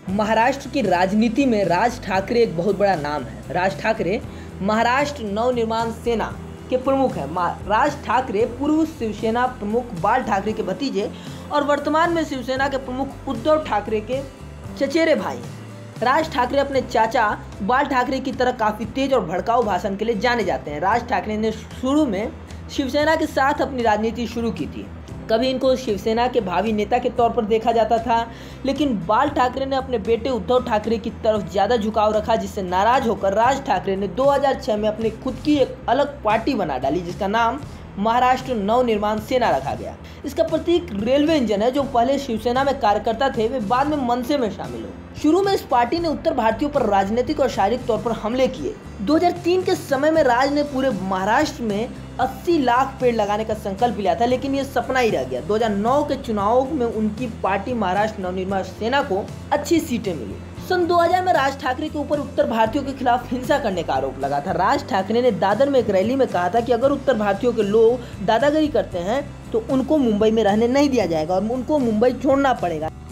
महाराष्ट्र की राजनीति में राज ठाकरे एक बहुत बड़ा नाम है। राज ठाकरे महाराष्ट्र नवनिर्माण सेना के प्रमुख हैं। राज ठाकरे पूर्व शिवसेना प्रमुख बाल ठाकरे के भतीजे और वर्तमान में शिवसेना के प्रमुख उद्धव ठाकरे के चचेरे भाई हैं। राज ठाकरे अपने चाचा बाल ठाकरे की तरह काफ़ी तेज और भड़काऊ भाषण के लिए जाने जाते हैं। राज ठाकरे ने शुरू में शिवसेना के साथ अपनी राजनीति शुरू की थी। कभी इनको शिवसेना के भावी नेता के तौर पर देखा जाता था, लेकिन बाल ठाकरे ने अपने बेटे उद्धव ठाकरे की तरफ ज़्यादा झुकाव रखा, जिससे नाराज होकर राज ठाकरे ने 2006 में अपनी खुद की एक अलग पार्टी बना डाली, जिसका नाम महाराष्ट्र नवनिर्माण सेना रखा गया। इसका प्रतीक रेलवे इंजन है। जो पहले शिवसेना में कार्यकर्ता थे, वे बाद में मनसे में शामिल हुए। शुरू में इस पार्टी ने उत्तर भारतीयों पर राजनीतिक और शारीरिक तौर पर हमले किए। 2003 के समय में राज ने पूरे महाराष्ट्र में 80 लाख पेड़ लगाने का संकल्प लिया था, लेकिन ये सपना ही रह गया। 2009 के चुनाव में उनकी पार्टी महाराष्ट्र नवनिर्माण सेना को अच्छी सीटें मिली। सन 2000 में राज ठाकरे के ऊपर उत्तर भारतीयों के खिलाफ हिंसा करने का आरोप लगा था। राज ठाकरे ने दादर में एक रैली में कहा था कि अगर उत्तर भारतीयों के लोग दादागिरी करते हैं तो उनको मुंबई में रहने नहीं दिया जाएगा और उनको मुंबई छोड़ना पड़ेगा।